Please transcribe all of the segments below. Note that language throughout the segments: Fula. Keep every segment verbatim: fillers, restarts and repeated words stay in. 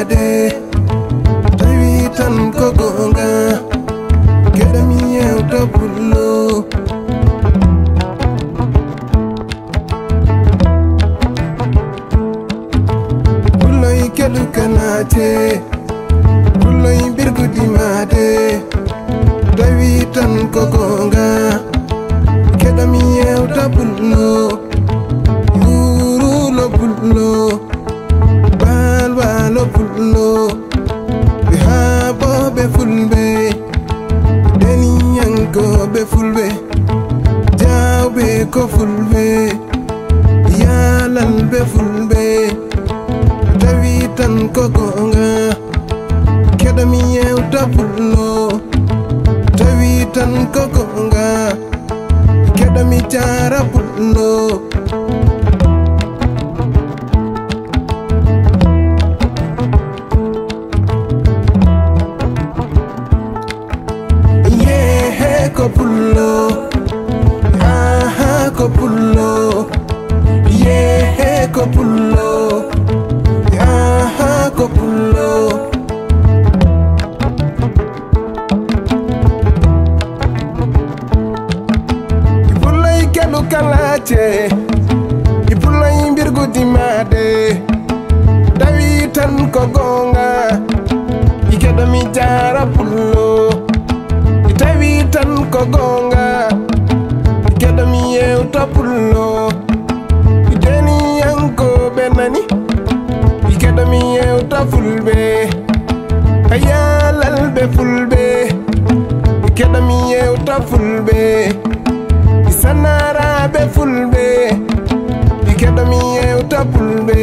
dimade tawi tan ko gonga keɗami yewta pullo pulloy keɗu kanate pulloy birgu dimade tawi tan ko gonga keɗami yewta pullo yurulo pullo balwalo pullo ɓe haɓoɓe fulɓe deniyankoɓe fulɓe jawɓe ko fulɓe yalalɓe fulɓe tawi tan ko gonga keɗami yewta pullo tawi tan ko gonga keɗami cara pullo yehe ko pullo aha ko pullo yehe ko pullo aha ko pullo kelu kalate ipulay mbirgu dimade dawi tan ko gonga ikeɗami jara pullo tawi tan ko gonga ikeɗami yewta pullo ideni yankoɓe nani ikeɗami yewta fulɓe ayalalɓe fulɓe ikeɗami yewta fulɓe sanaraɓe fulɓe ikeɗami yewta fulɓe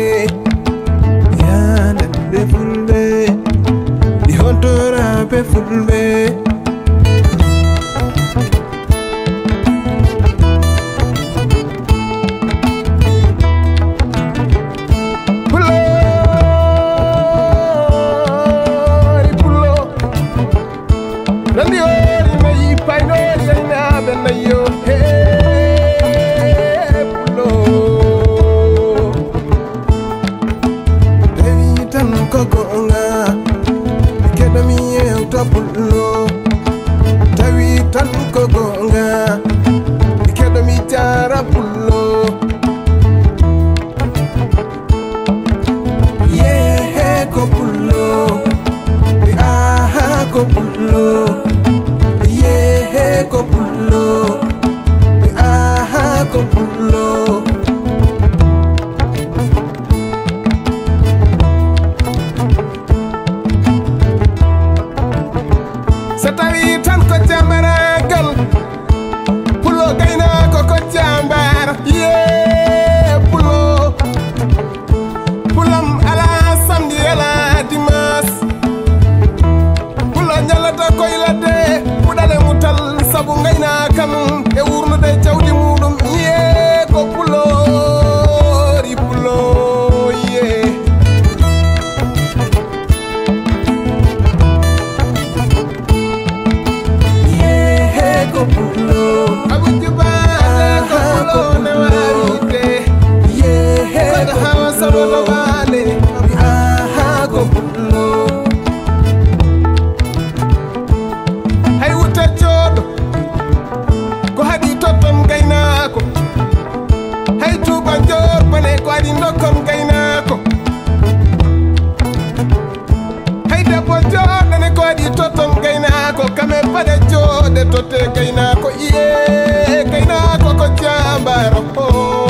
yalalɓe fulɓe ihontoraɓe fulɓe pullori pullo nandiori nayi paynori yaynaɓe nayyo ko gonga keɗami yewta pullo tawi tan ko gonga keɗami cara pullo yehe ko pullo aha ko pullo yehe ko pullo aha ko pullo so tawi tan ko jambaragal pullo gaynako ko jambar ye pullo pulam ala samedi ala dimas pullo ñalata koye ladde puɗale mutal saabu gaynakam e wurnude jawdi muɗum ye ko pullori pullo ye pullo abujubale ko pullo ne warite yehe ko hawa sabolo bale aha ko pullo hay wuta jodo ko hadi totom gaynako hay tuba jor bane ko adi ndokom gaynako hay debbo jodane ko adi totom gaynako kame pade jode tote gaynako iye gaynako ko jambaro.